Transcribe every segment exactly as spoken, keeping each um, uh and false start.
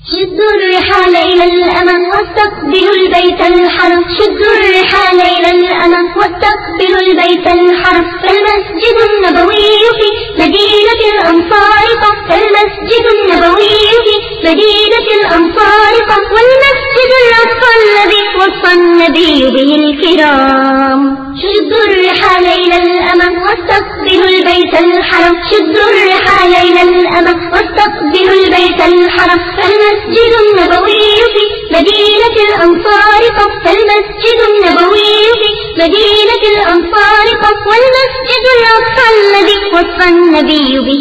شدوا الرحال إلى الأمم واستقبلوا البيت الحرام. شدوا الرحال إلى الأمم واستقبلوا البيت الحرام. فالمسجد النبوي في مدينة الأنصار قف. فالمسجد النبوي في مدينة الأنصار قف. والمسجد الأقصى الذي وصى النبي به الكرام. شدوا الرحال إلى الأمم واستقبلوا البيت الحرام. شدوا الرحال إلى الأمم واستقبلوا البيت الحرام. فالمسجد النبوي في مدينة الأنصار قف. فالمسجد النبوي في مدينة الأنصار قف. والمسجد الأقصى الذي وصى النبي به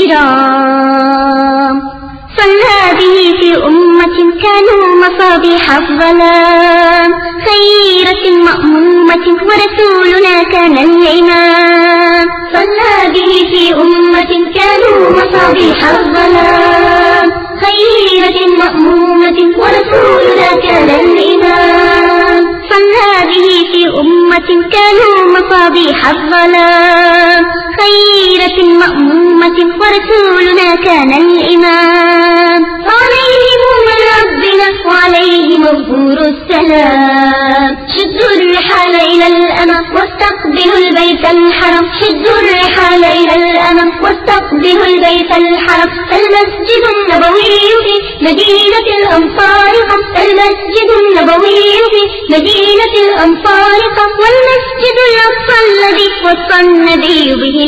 الكرام. صلى به في أمة كانوا مصابيح الظلام. خيرة مأمومة ورسولنا كان الإمام. صلى به في أمة كانوا مصابيح الظلام. خيرة مأمومة ورسولنا كان الإمام. صلى به في أمة كانوا مصابيح الظلام. خيرة مأمومة ورسولنا كان الإمام. عليهم من ربنا وعليهم مغفور السلام. شدوا الرحال إلى الأمم واستقبلوا البيت الحرام. شدوا الرحال إلى الأمم واستقبلوا البيت الحرام. المسجد النبوي في مدينة الأنصار قف. المسجد النبوي في مدينة الأنصار قف. والمسجد الأقصى الذي وصى النبي به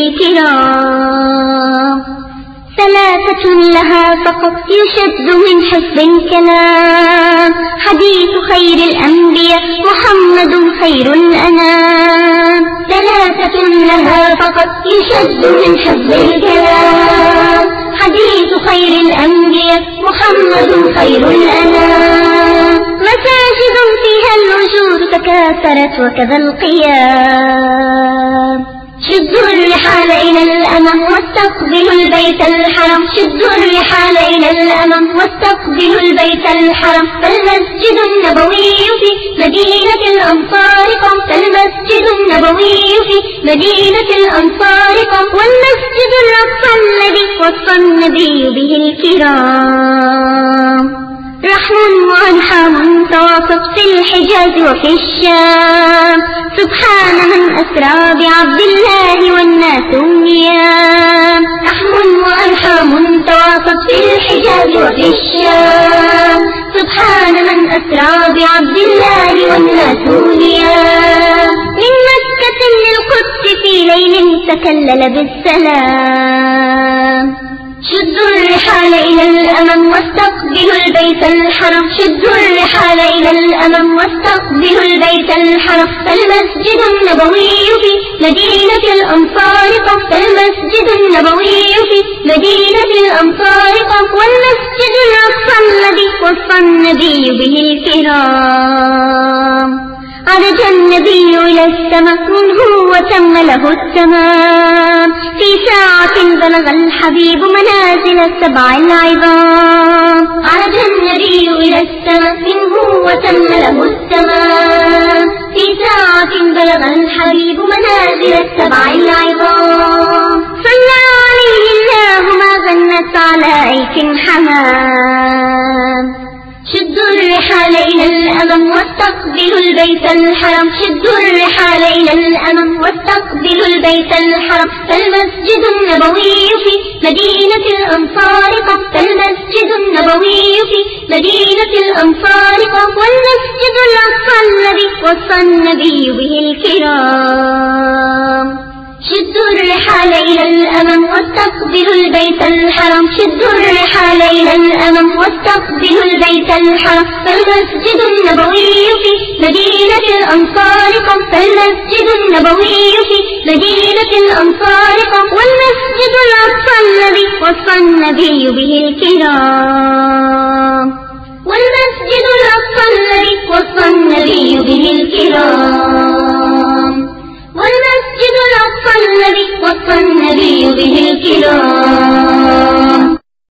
الكرام. ثلاثة لها فقط يشد من حفظ الكلام. حديث خير الأنبياء محمد خير الأنام. ثلاثة لها فقط يشد من حفظ الكلام. حديث خير الأنبياء محمد خير الأنام. مساجد فيها الأجور تكاثرت وكذا القيام. شدوا الرحال إلى الأمم واستقبلوا البيت الحرام. شدوا الرحال إلى الأمم واستقبلوا البيت الحرام. فالمسجد النبوي في مدينة الأنصار قف. فالمسجد النبوي في مدينة الأنصار قف. والمسجد الأقصى الذي وصى النبي به الكرام. رحم وأنحام تواصف في الحجاز وفي الشام. سبحان من أسرى بعبد الله والناس نيام. رحم وأنحام تواصف في الحجاز وفي الشام. سبحان من أسرى بعبد الله والناس نيام. من مكة للقدس في ليل تكلل بالسلام. شدوا الرحال إلى الأمم واستقبلوا البيت الحرام. شدوا الرحال إلى الأمم واستقبلوا البيت الحرام. فالمسجد النبوي في مدينة الأنصار قف. فالمسجد النبوي في مدينة الأنصار قف. والمسجد الأقصى الذي وصى النبي به الكرام. عرج النبي إلى السماء منه وتم له التمام. في ساعة بلغ الحبيب منازل السبع العظام. عرج النبي إلى السماء منه وتم له التمام. في ساعة بلغ الحبيب منازل السبع العظام. صلى عليه الله ما غنت على أيك حمام. شدوا الرحال إلى الأمم واستقبلوا البيت الحرام. شدوا الرحال إلى الأمم واستقبلوا البيت الحرام. فالمسجد النبوي في مدينة الأنصار قف. فالمسجد النبوي في مدينة الأنصار قف. والمسجد الأقصى الذي وصى النبي به الكرام. شدوا الرحال إلى الأمم واستقبلوا البيت الحرام. شدوا الرحال إلى الأمم واستقبلوا البيت الحرام. فالمسجد النبوي في مدينة الأنصار قف. فالمسجد النبوي في مدينة الأنصار قف. والمسجد الأقصى الذي وصى النبي به الكرام. والمسجد الأقصى